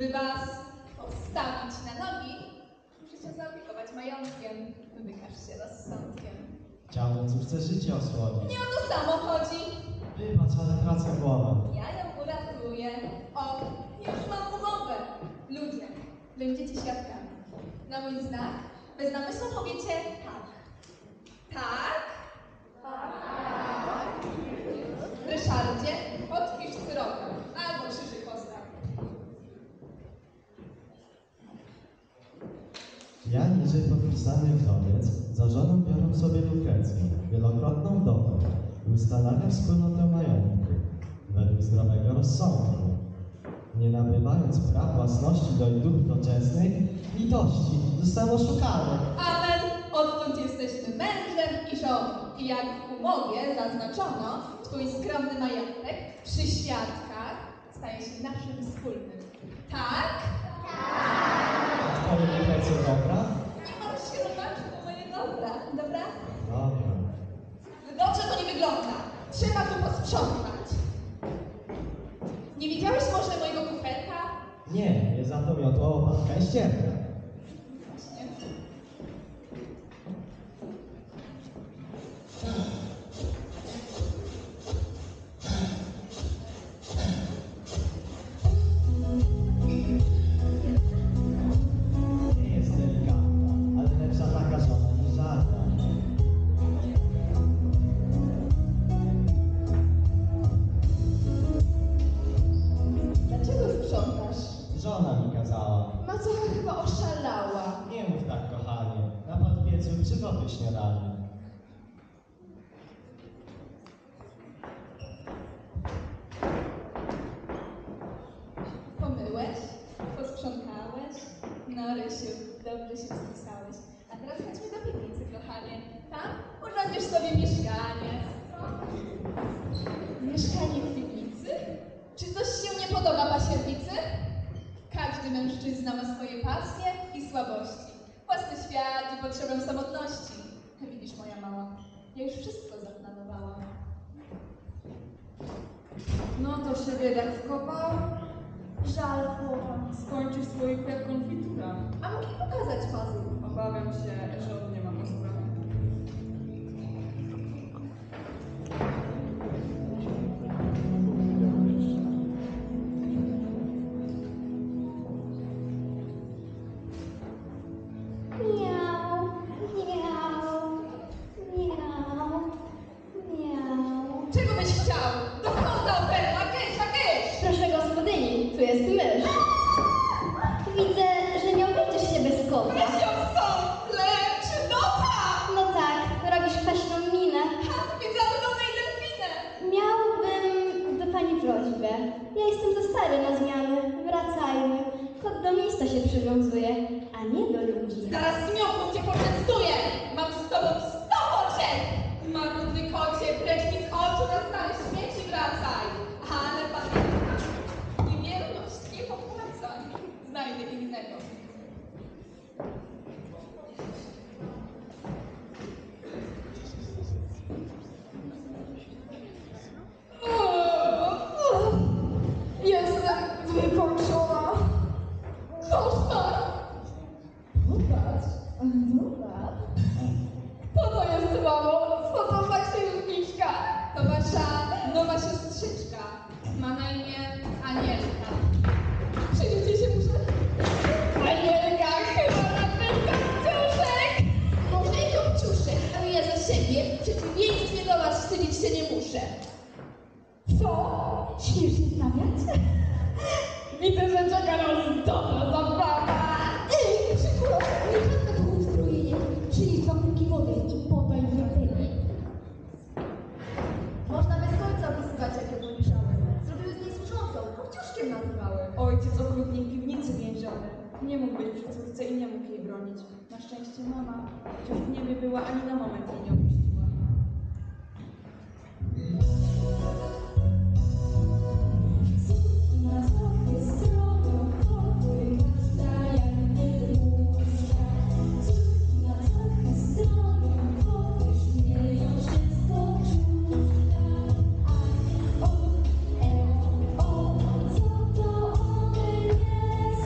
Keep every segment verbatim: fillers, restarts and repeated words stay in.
by was postawić na nogi, musicie zaopiekować majątkiem. Wykaż się rozsądkiem. Chciałbym córce życie osłonić. Nie o to samo chodzi. Wybacz, ale tracę głowę. Ja ją uratuję. O, już mam umowę. Ludzie, będziecie świadkami. Na mój znak bez namysłu powiecie tak. Tak? Tak. Ryszardzie, podpisz cyrokę albo krzyżyk postaw. Ja niżej podpisany wdowiec za żoną biorę sobie Lukrecję, wielokrotną wdowę i ustanawiam wspólnotę majątku według zdrowego rozsądku, nie nabywając praw własności do dóbr doczesnych, litości zostało oszukane. Amen. Odtąd jesteśmy mężem i żoną. I jak w umowie zaznaczono, twój skromny majątek przy świadkach staje się naszym wspólnym. Tak? A twoje Lukrecjo dobra? Nie możesz się zobaczyć na moje dobra, dobra? Dobra. Dobrze to nie wygląda. Trzeba tu posprzątać. Nie widziałeś może mojego kufelka? Nie, nie za to miotła łopatka i ścierka. Właśnie. Nie jest delikatna, ale lepsza taka żona niż żadna. Dlaczego sprzątasz? Żona mi kazała. Macocha chyba oszalała. Nie mów tak, kochanie. Na podpiecu przygotuj śniadanie. Pomyłeś? Posprzątałeś? No, Rysiu, dobrze się spisałeś. A teraz chodźmy do piwnicy, kochanie. Tam urządzisz sobie mieszkanie. Mieszkanie w piwnicy? Czy coś się nie podoba pasierbicy? Każdy mężczyzna ma swoje pasje i słabości. Własny świat i potrzebę samotności. Widzisz, moja mała, ja już wszystko zaplanowałam. No to się biedak wkopał. Żal chłopak. Skończył swoich jak konfitura. A mógł mi pokazać pazur. Obawiam się, że on nie ma pazura. Miau, miau, miau, miau. Czego byś chciał? Do kąta operła, kysz, a kysz! Proszę gospodyni, tu jest mysz. Widzę, że nie obejdziesz się bez kota. Weź ją stąd, lecz nota! No tak, robisz kwaśną minę. Ha, widziałem notę i delfinę! Miałbym do pani prośbę. Ja jestem za stary na zmiany. Wracajmy. Kot do miejsca się przywiązuje, a nie do ludzi. Zaraz zmiotą cię poczęstuję! Mam z tobą sto poczek! Marudny kocie, precz mi z oczu, na stare śmieci wracaj! Ale pamiętaj, niewierność nie popłacaj. Znajdę innego. Jestem wykończona. Koszmar! Popatrz, zobacz. Co to jest, mamo? Co to za księżniczka? To wasza nowa siostrzyczka. Ma na imię Anielka. Przyjdziecie się muszę? Anielka, chyba nadwyżka kciuszek! Może i obciuszek, ale ja za siebie w przeciwieństwie do was wstydzić się nie muszę. Co? Śmiesz się stawiać? Widzę, że czeka nas dobra zabawa. Ej, przykro, nie żadne to uzbrojenie. Przynieś dwa kubki wody i podaj wierteli. Można bez końca opisywać, jakie poniżały. Zrobiły z niej służącą, obciuszkiem nazywały. Ojciec okrutnie w piwnicy więziony. Nie mógł być przy córce i nie mógł jej bronić. Na szczęście mama, chociaż w niebie była, ani na moment jej nie opuściła. Na trochę zdrowo, chory, każda jak nie muszka. Córki na trochę zdrowo, chory, śmieją się z poczucia. A o, e, o, co to one nie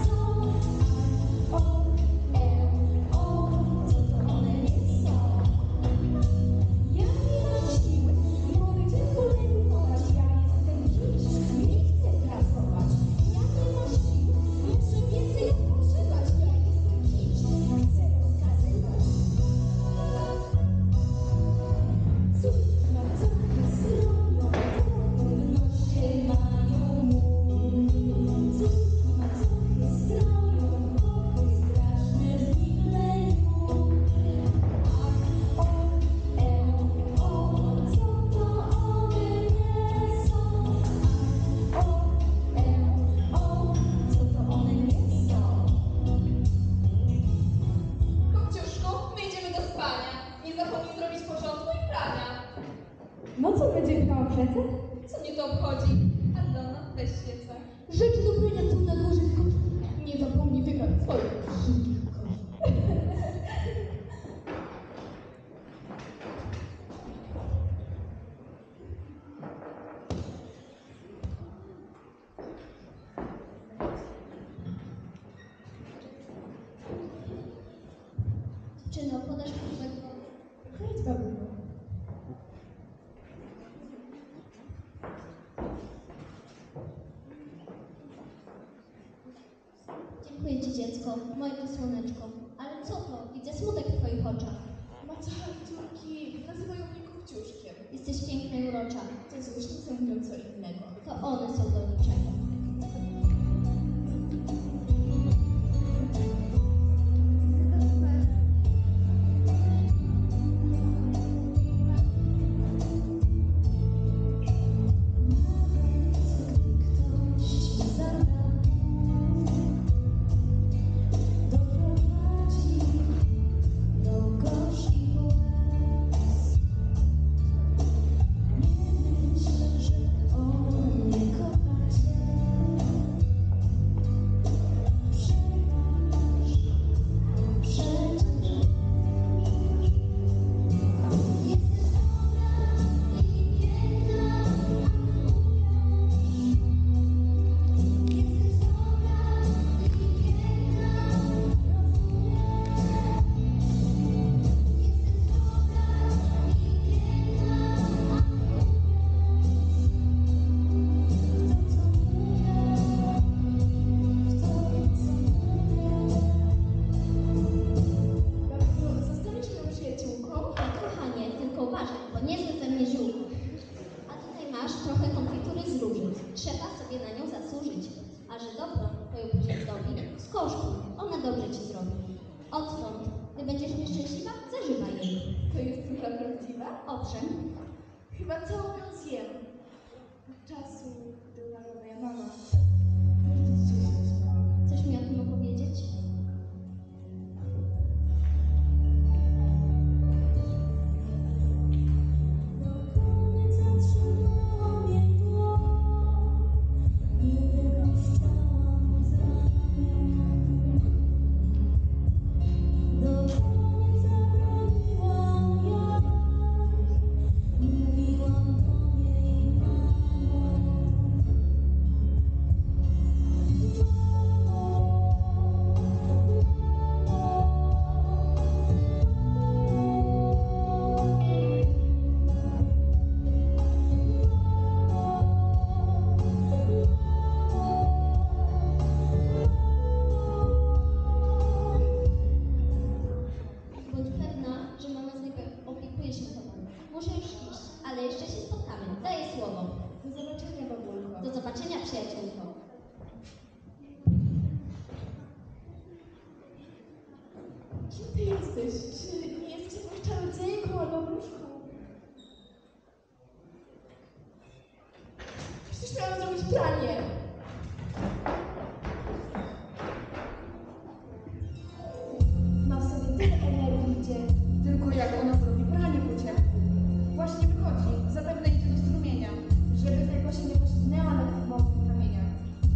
do brania tu na górze, tylko Nie zapomnij wygrać swoich szybkich kości. dziewczyno, podasz kubek wody? Chodź, babulo. Dziękuję ci, dziecko, moje to słoneczko. Ale co to? Widzę smutek w twoich oczach. Macocha i córki nazywają mnie Kopciuszkiem. Jesteś piękna i urocza. Te złośnice mówią co innego. To one są do niczego. Trzeba sobie na nią zasłużyć. A że dobro twoją buziętowi, skosztuj, ona dobrze ci zrobi. Odtąd, gdy będziesz nieszczęśliwa, zażywaj jej. To jest cukra prawdziwa? Owszem, Chyba całą ją zjem. Od czasu, gdy umarła moja mama. chcesz mi o tym opowiedzieć? Bądź pewna, że mama z niego opiekuje się tobą. Muszę już iść, ale jeszcze się spotkamy. Daję słowo. Do zobaczenia, babulko. Do zobaczenia, przyjaciółko. Kim ty jesteś? Czy nie jesteś jakąś czarodziejką albo wróżką? Przecież miałam zrobić pranie. Ma w sobie tyle energii, gdzie tylko jak ona zrobi pranie po ciepłu. Właśnie wychodzi, zapewne idzie do strumienia, żeby tylko się nie poślizgnęła na tych mokrych kamieniach.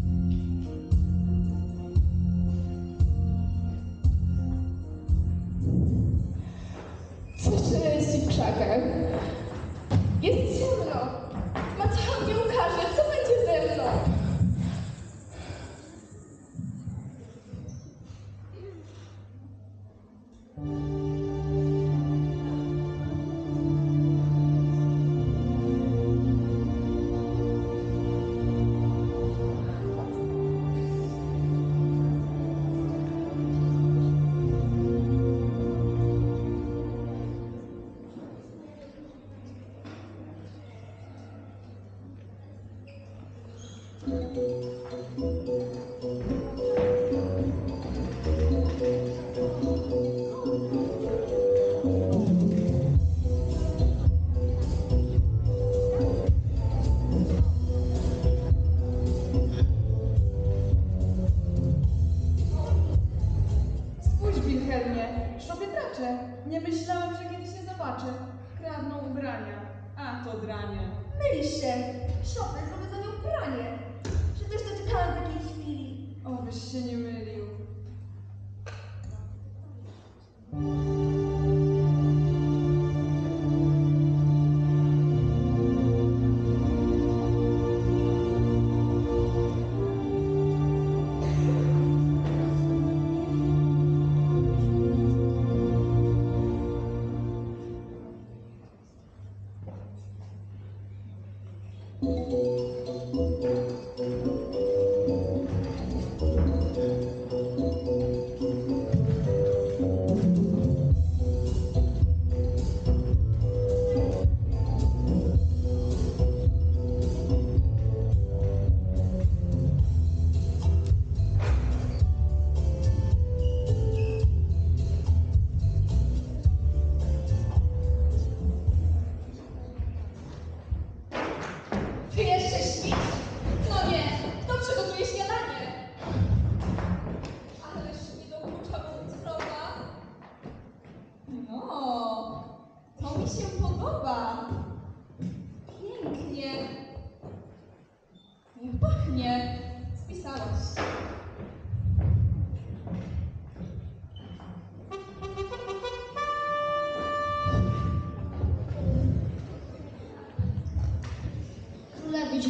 Coś szeleści w krzakach. Jest ciemno. Macocha mnie ukaże. Co będzie ze mną?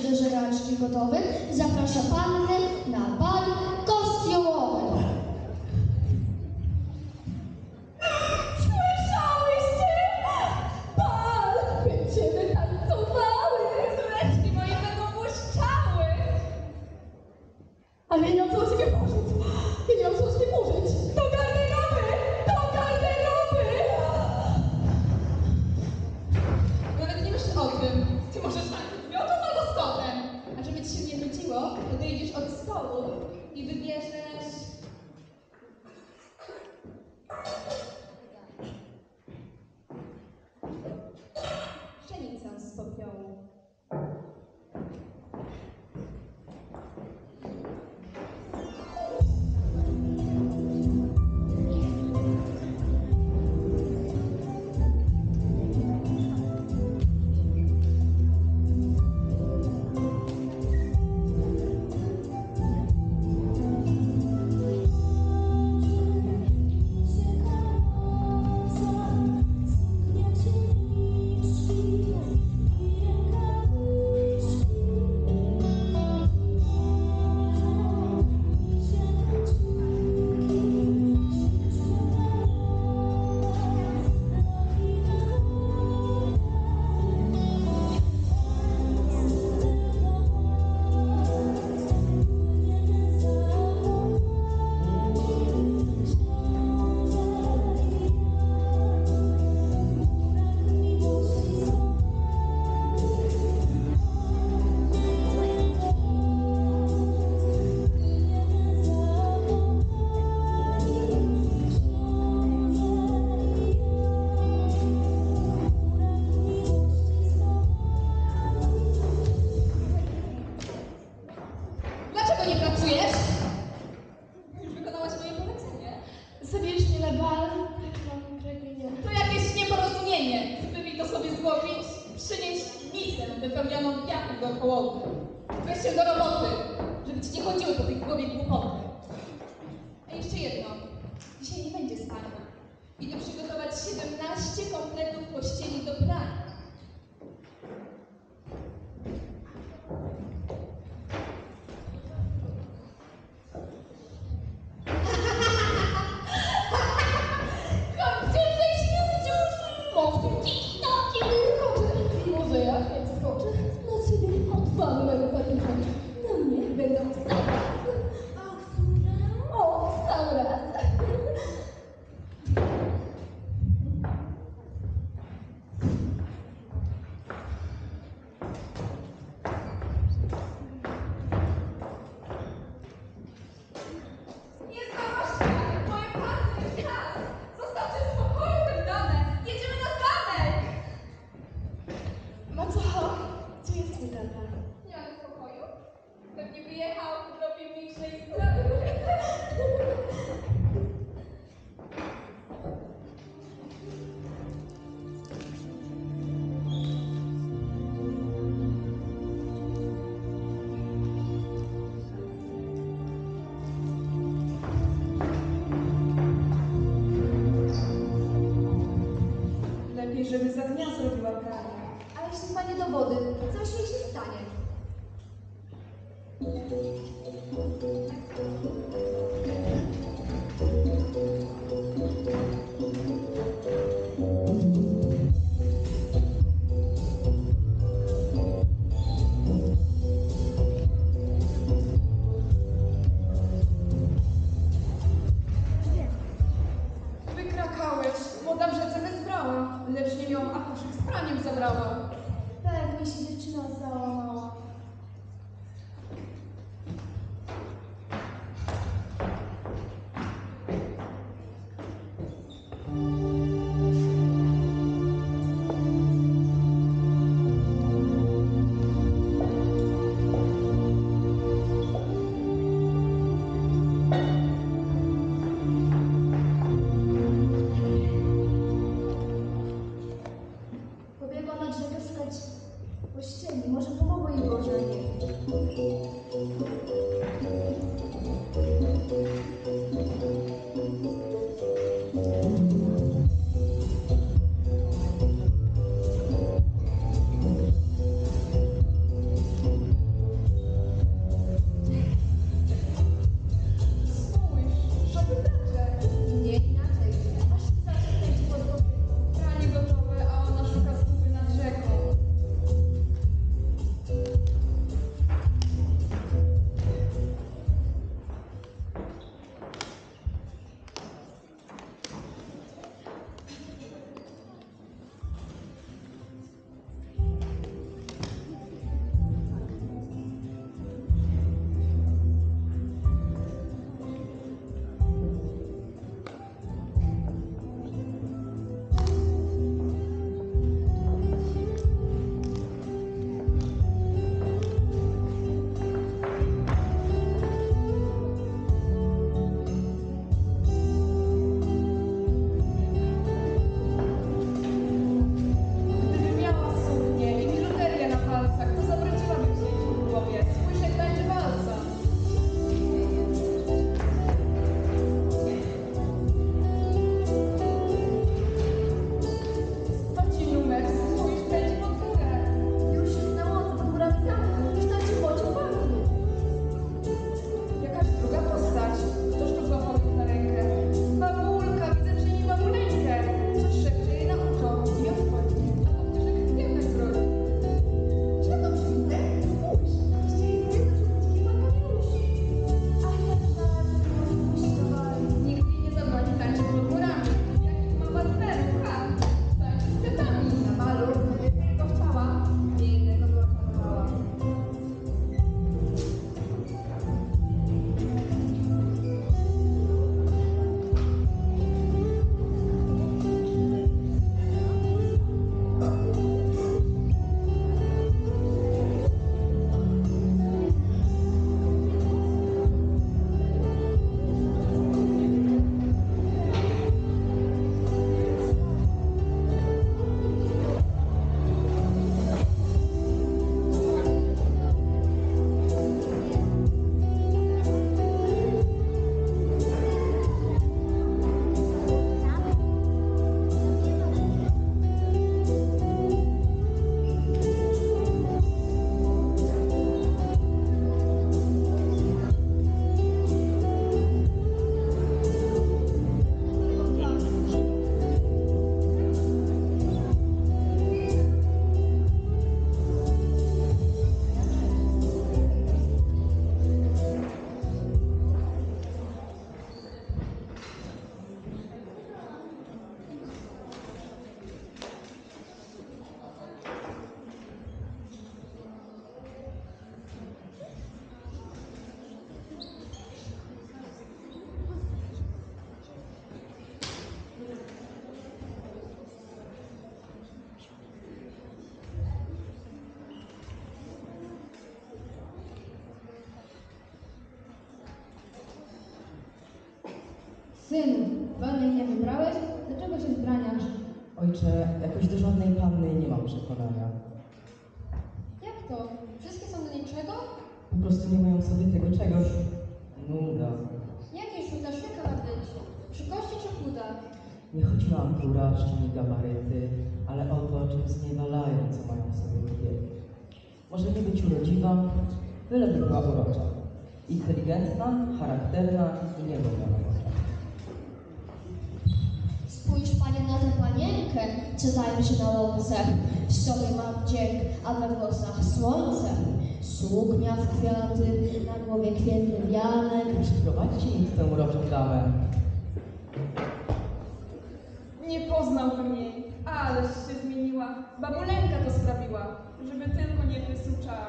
myślę, że raczej gotowy, zaprasza panny na bal kostiumowy. Słyszałyście? Bal! Będziemy tańcowały! Córeczki moje będą błyszczały! Ale ja nie mam co o ciebie pożyć! Ja nie mam co o ciebie pożyć! Do garderoby! Do garderoby! Nawet nie myśl o tym. Ty możesz tańczyć z miotą albo z kotem. A żeby ci się nie nudziło, odejdziesz od stołu i wybierzesz... pszenicę z popiołu. Dlaczego nie pracujesz? Już wykonałaś moje polecenie. Zabierz mnie na bal, tak mam pragnienie. To jakieś nieporozumienie. Spróbuj to sobie złowić, przynieść misę wypełnioną kwiatów do połowy. Weź się do roboty, żeby ci nie chodziły po tej głowie głupoty. A jeszcze jedno. Dzisiaj nie będzie spania. Idę przygotować siedemnaście kompletów pościeli do prania. Chodźcie, żeś nie zdziuszli! Powtórki, takie wychodzę. Może ja nie skoczę na ciebie od pannego patyka. Na mnie będą stawać. A która? O, sam raz. Nie zgłoście! Moje pasy jest czas! Zostawcie w spokoju te dane! Jedziemy na zamek! Macocha, gdzie jest twój tata? Nie mam spokoju? Pewnie wyjechał do piwnicznej strony. Lepiej, żeby za dnia zrobiła pranie. A jeśli wpadnie do wody, coś jej się stanie. Wykrakałeś. Woda w rzece wezbrała, lecz nie ją, a koszyk z praniem zabrała. Pewnie się dziewczyna załamała. Synu, wanny nie wybrałeś? Dlaczego się zbraniasz? Ojcze, jakoś do żadnej panny nie mam przekonania. Jak to? Wszystkie są do niczego? Po prostu nie mają sobie tego czegoś. Nuda. Jakiej szukasz? Jaka ma być? Szukości czy chuda? Nie chodzi o anturaż czy gabaryty, ale o to, czym zniewalają, co mają w sobie kobiety. Może nie być urodziwa, byleby była urocza. Inteligentna, charakterna i niedobra. Spójrz, panie, na tę panienkę, co tańczy na łące. W sobie ma wdzięk, a we włosach słońce. Suknia w kwiaty, na głowie kwietny wianek. Przyprowadźcie mi tę uroczą damę. Nie poznałbym jej, ależ się zmieniła. Babulenka to sprawiła, żeby tylko nie prysł czar.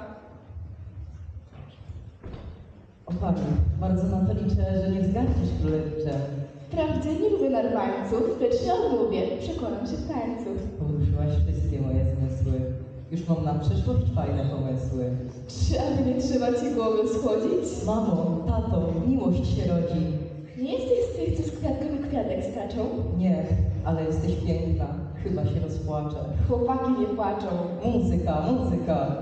O pani, bardzo na to liczę, że nie wzgardzisz królewiczem. Wprawdzie nie lubię narwańców, lecz ja lubię, przekonam się w tańcu. Poruszyłaś wszystkie moje zmysły. Już mam na przyszłość fajne pomysły. Czy aby nie trzeba ci głowy schodzić? Mamo, tato, miłość się rodzi. Nie jesteś z tych, co z kwiatkami kwiatek skaczą? Nie, ale jesteś piękna. Chyba się rozpłaczę. Chłopaki nie płaczą. Muzyka, muzyka.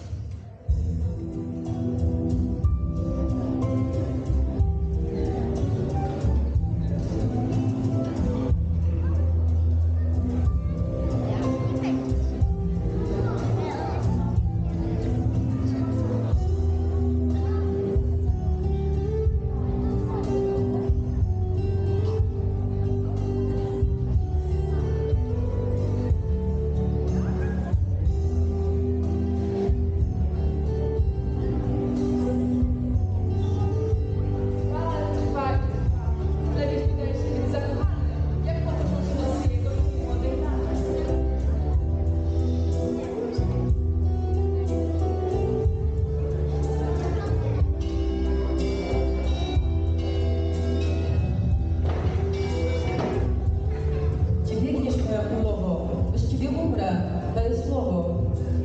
Gdzie biegniesz, moja królowo? Bez ciebie umrę. Daję słowo.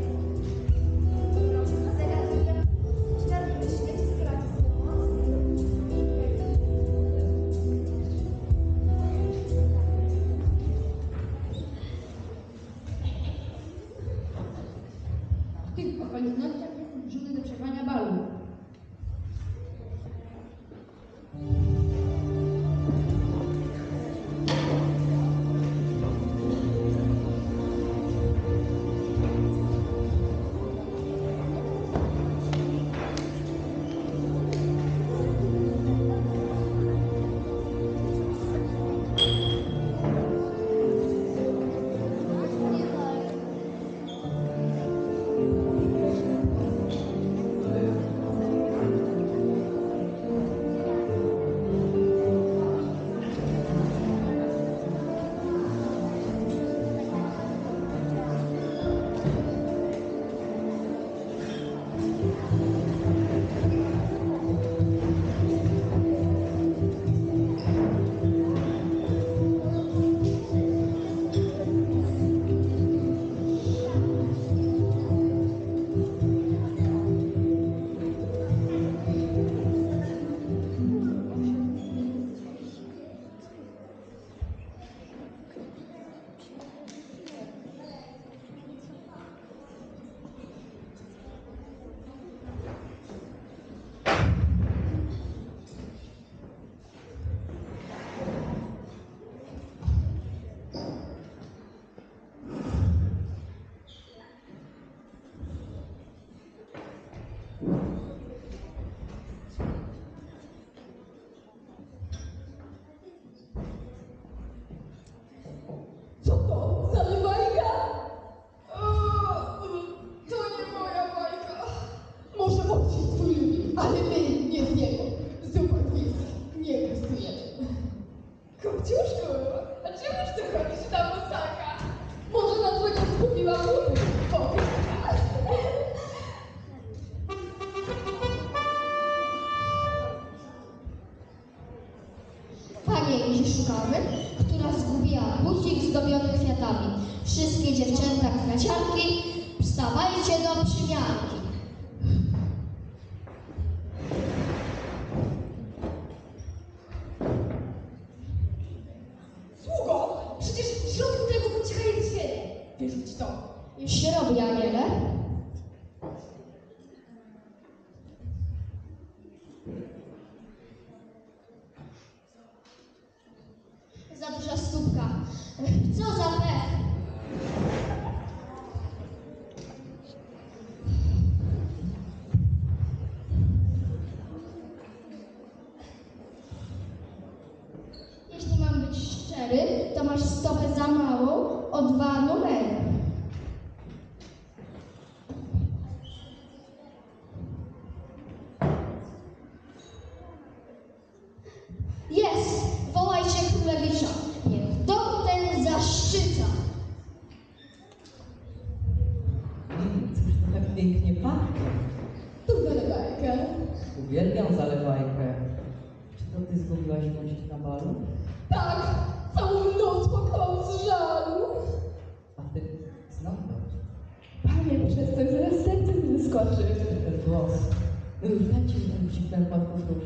Zagaduję. Czarny świeć straci swoją moc. W tych okolicznościach jestem zmuszony do przerwania balu. Co to? Za mnie bajka? To nie moja bajka. Może ojciec twój lubi, ale my nie z niego. Zupa wiejskich nie gustujemy. Kopciuszku, a czemuż ty chodzisz na bosaka? Może na twojego zgubiła buty? Pokaż. Panienki szukamy, która zgubiła bucik zdobiony kwiatami. Wszystkie dziewczęta kwiaciarki, wstawajcie do przymiarki. się robi, Aniele? Za duża stópka. Co za pech. Jeśli mam być szczery, to masz stopę za małą o dwa numery. Jest! Wołajcie królewicza. Niech dom ten zaszczyca. Mm, cóż to tak pięknie pachnie. To zalewajka. Uwielbiam zalewajkę. Czy to ty zgubiłaś gość na balu? Tak, całą noc płakałam z żalu. A ty znowu. Panie, przestań, zaraz serce mi wyskoczy. Ten głos. No już dajcie mi ten dziwny podróż.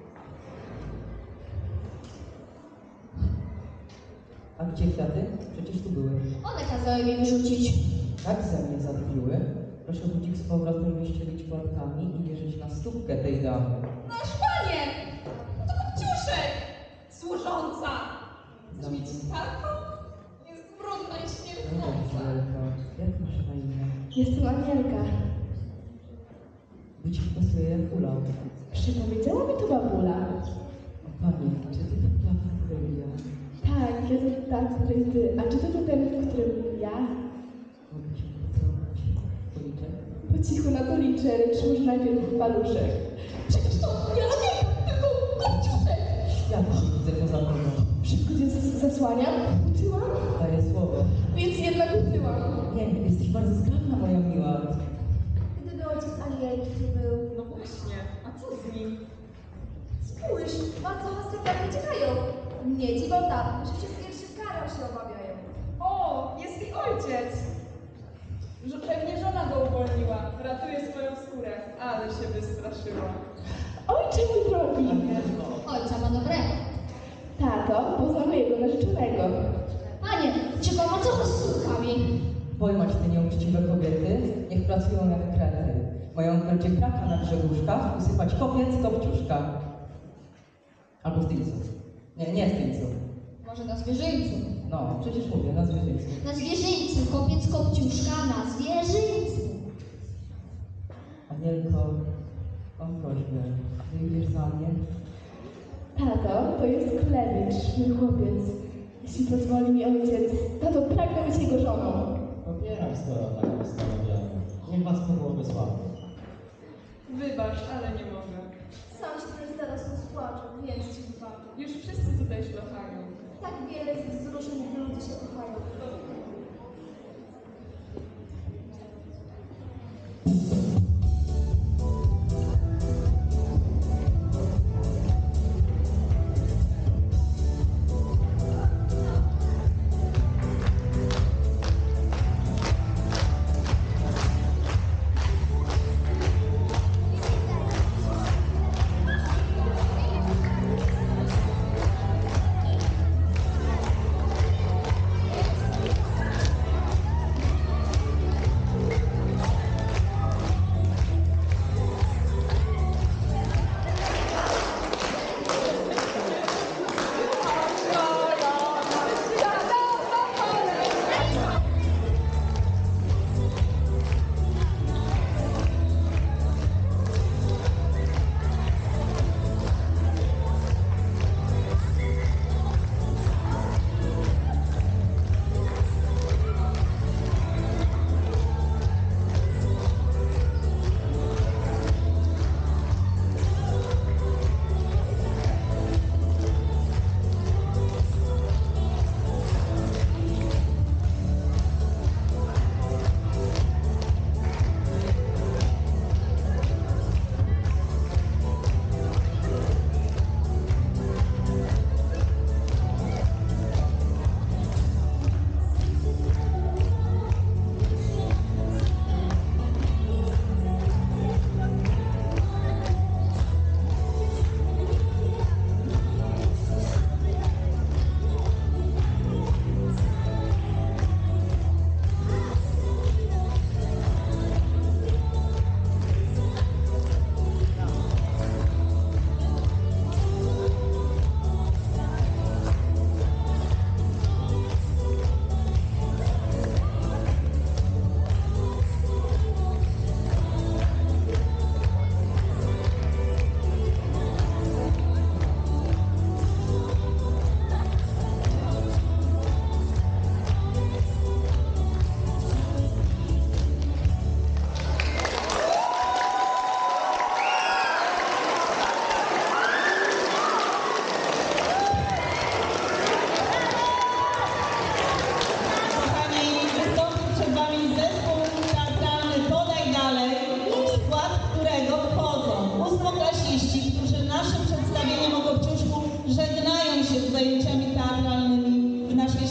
A gdzie kwiaty? Przecież tu były. One kazały mi wyrzucić. Tak ze mnie zabiły. Proszę budzik z powrotem wyścielić płatkami i wierzyć na stópkę tej damy. Nasz panie! To Kopciuszek! Służąca! Chcesz mieć taką? Jest brudna i No śmierdząca. Anielka, jak masz na imię? Jestem Anielka. Budzik pasuje jak ula. Przypowiedziała mi to babula. O Pani, czy ty to prawda Aurelia? Tak, ja to tak, której ty. A czy to to ten, w którym ja? Mogę cię pocałować. Policzek? Po cichu na to liczę, lecz może najpierw paluszek. Przecież to nie Anielka, tylko Kopciuszek! Świat się widzę poza tobą. Szybko cię zas- zasłaniam, uczyłam, Daję słowo. więc jednak uczyłam. Nie, jesteś bardzo zgrabna, moja miła. Gdyby ojciec Anielki tu był. No właśnie, a co z nim? Spójrz, bardzo ostro prawie czekają. Nie dziwota, że się z pierwszych karą się obawiają. O, jest jej ojciec! Że pewnie żona go uwolniła. Ratuje swoją skórę, ale się wystraszyła. Ojcze mój drogi! Ojca ma dobrego. Tato, poznamy jego narzeczonego. Panie, ciekawe co z córkami? Pojmać te nieuczciwe kobiety, niech pracują jak krety. Mają wręcie kraka na brzeguszkach, usypać kopiec, kopciuszka. Albo zdjęców. Nie, nie zdjęców. Może na zwierzyńcu. No, przecież mówię, na zwierzyńcu. Na zwierzyńcu, kopiec kopciuszka na zwierzyńcu. Anielko, mam prośbę, wyjdziesz za mnie? Tato, to jest królewicz, mój chłopiec. Jeśli pozwoli mi ojciec, tato pragnę być jego żoną. Popieram, skoro tak postanowiono. Niech was pobłogosławi. Wybacz, ale nie mogę. Sam się też zaraz rozpłaczę, więc ci wybaczę. Już wszyscy tutaj szlochają. Tak wiele jest wzruszeń, gdy ludzie się kochają.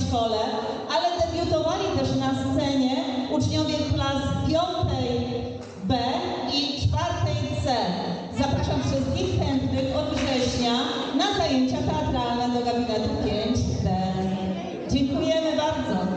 szkole, ale debiutowali też na scenie uczniowie klas piątej B i czwartej C. Zapraszam wszystkich chętnych od września na zajęcia teatralne do gabinetu pięć D. Dziękujemy bardzo.